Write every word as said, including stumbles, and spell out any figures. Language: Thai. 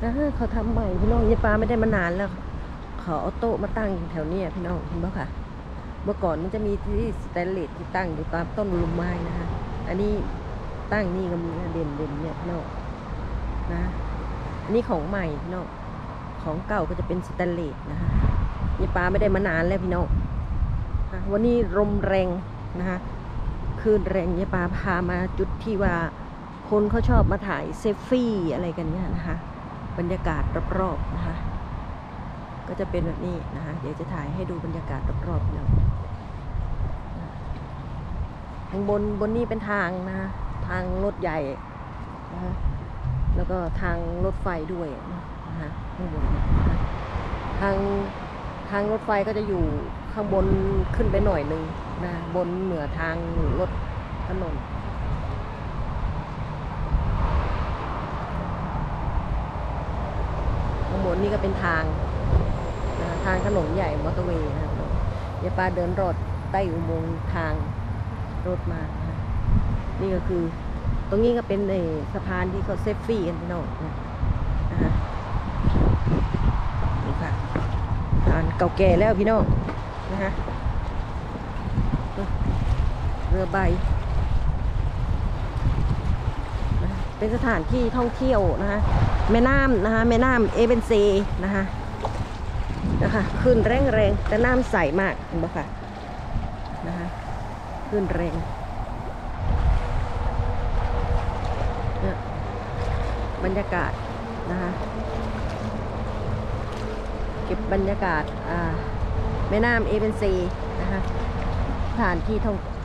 นะเขาทำใหม่พี่น้องยายปลาไม่ได้มานานแล้วเขาเอาโต๊ะมาตั้งแถวนี้พี่น้องเห็นไหมคะเมื่อก่อนมันจะมีที่สแตนเลสที่ตั้งอยู่ตามต้นลมไม้นะคะอันนี้ตั้งนี่ก็มีเด่นเด่นเนี่ยพี่น้องนะอันนี้ของใหม่พี่น้องของเก่าก็จะเป็นสแตนเลสนะคะยายปลาไม่ได้มานานแล้วพี่น้องวันนี้ลมแรงนะคะคลื่นแรงยายปลาพามาจุดที่ว่าคนเขาชอบมาถ่ายเซลฟี่อะไรกันเนี่ยนะคะบรรยากาศรอบๆนะคะก็จะเป็นแบบนี้นะคะเดี๋ยวจะถ่ายให้ดูบรรยากาศรอบๆเนาะทางบนบนนี้เป็นทางนะคะทางรถใหญ่นะคะแล้วก็ทางรถไฟด้วยนะคะข้างบนทางทางรถไฟก็จะอยู่ข้างบนขึ้นไปหน่อยนึงนะบนเหนือทางรถถนนข้างบนนี่ก็เป็นทางนะทางถนนใหญ่มอเตอร์เวย์นะเดี๋ยวป้าเดินรถใต้อุโมงค์ทางรถมานะนี่ก็คือตรงนี้ก็เป็นในสะพานที่เขาเซฟฟี่กันพี่น้องนะนะฮะนี่ค่ะสะพานเก่าแก่แล้วพี่น้องนะฮะเรือใบนะเป็นสถานที่ท่องเที่ยวนะคะแม่น้ำนะคะแม่น้ำเอเบนเซนะคะนะคะขึ้นแรงแรงแต่น้ำใสมากเห็นไหมคะนะคะขึ้นแรงเนี่ยบรรยากาศนะคะเก็บบรรยากาศอ่าแม่น้ำเอเบนเซนะคะสถานที่ท่อง